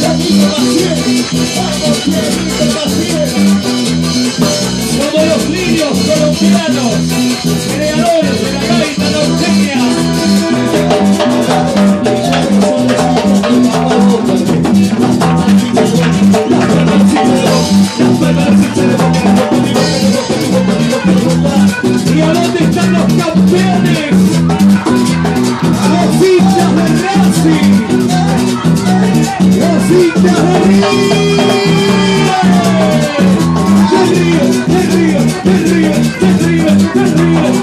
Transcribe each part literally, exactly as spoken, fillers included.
Ramiro Maciel, vamos Pierrito Maciel. Somos los niños colombianos, creadores de la gaita norteña. ¿Y a dónde están los campeones? Los hinchas de Racing, los hinchas de River, de River, de River, de River, de River,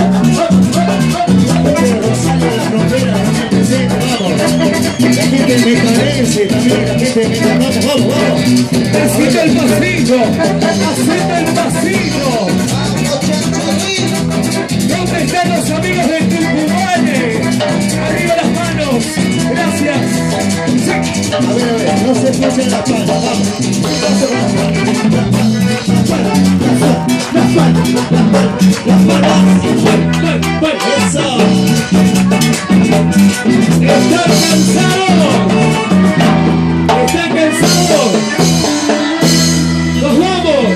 de River. Rosario de la Frontera, la gente presente, vamos. La gente mecarense también, la gente de vamos, vamos, vamos. Hacete el pasillo, hacete el pasillo. ¿Dónde están los amigos de Tucumane? Arriba las manos, gracias. Sí. A ver, a ver, no se escuchen las palmas, vamos. Las palmas, las palmas, las palmas, eso. ¿Están cansados? ¿Están cansados? ¡Nos vamos!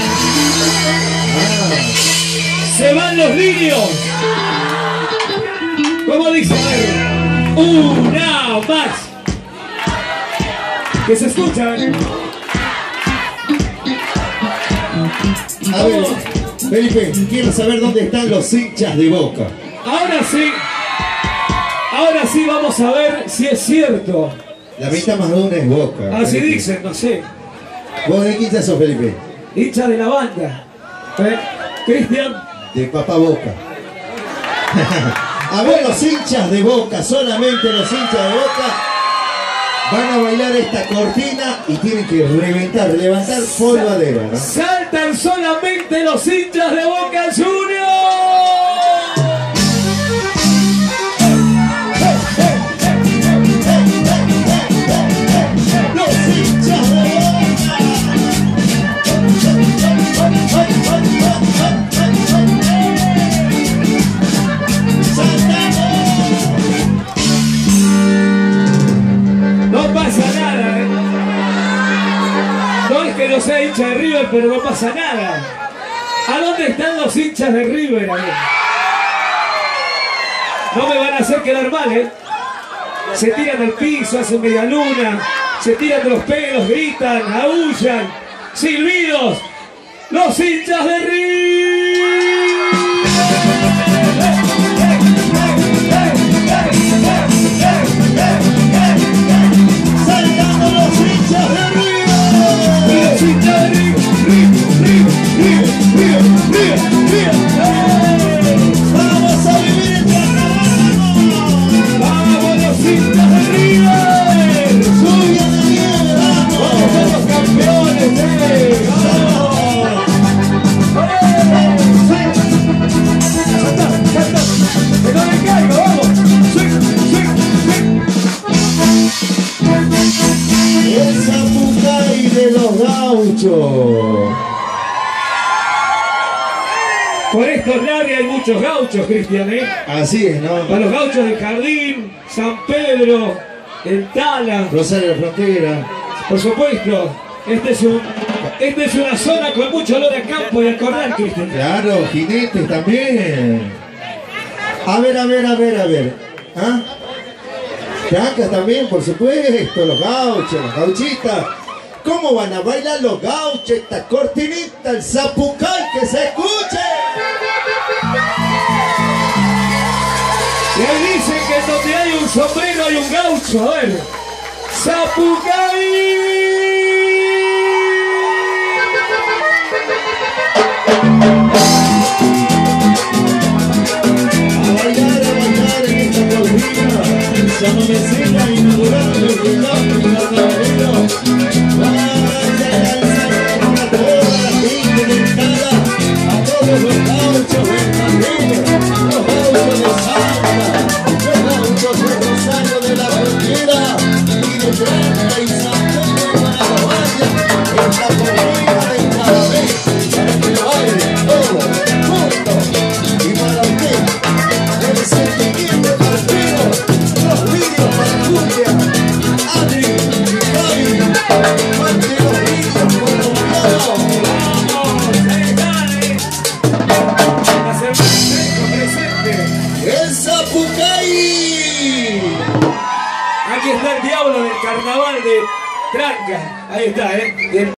¡Se van los niños! ¿Cómo dice? ¡Una más! ¿Que se escuchan? A ver, Felipe, quiero saber dónde están los hinchas de Boca. Ahora sí. Ahora sí vamos a ver si es cierto. La mitad más de una es Boca. Así Felipe. dicen, no sé. ¿Vos de qué hincha sos, Felipe? Hincha de la banda. ¿Eh? Cristian. De Papá Boca. A ver, los hinchas de Boca, solamente los hinchas de Boca van a bailar esta cortina y tienen que reventar, levantar polvadera, ¿no? Saltan solamente los hinchas de Boca Juniors. Los hinchas de No pasa nada, ¿eh? No es que no sea hincha de River, pero no pasa nada. ¿A dónde están los hinchas de River? Ahí? No me van a hacer quedar mal, ¿eh? Se tiran al piso, hacen media luna, se tiran de los pelos, gritan, aullan, silbidos. ¡Los hinchas de River! saltando los hinchas de River. ¡Los hinchas de River! ¡River, River, River, River, River, River! Vamos a vivir el carnaval. ¡Vamos los hinchas de River! Suya de nieve, ¡Vamos vamos. a los campeones! ¡Eh! ¡Vamos! ¡Salta, salta! ¡Que no le caiga! ¡Vamos! ¡Swing, swing, swing! El Zapucay de los gauchos. Por estos lares hay muchos gauchos, Cristian, ¿eh? Así es, ¿no? Para los gauchos del Jardín, San Pedro, el Tala, Rosario de la Frontera. por supuesto. Este es un, esta es una zona con mucho olor a campo y al corral, Cristian. Claro, jinetes también. A ver, a ver, a ver, a ver. ¿Ah? Chacas también, por supuesto, los gauchos, las gauchitas. ¿Cómo van a bailar los gauchos esta cortinita, el Zapucay, que se escuche? Y ahí dicen que donde hay un sombrero hay un gaucho, a ver. ¡Zapucay! A bailar, a bailar en esta cortina. San Mesina inaugurando el relato del carnavalero. Vaya a alzar a toda la gente de Tala, a todos los gauchos del Jardín, los gauchos de Salta, los gauchos de Rosario de la Frontera y de Blanca y San Pedro. está el diablo del carnaval de Tranca. Ahí está, ¿eh? Bien.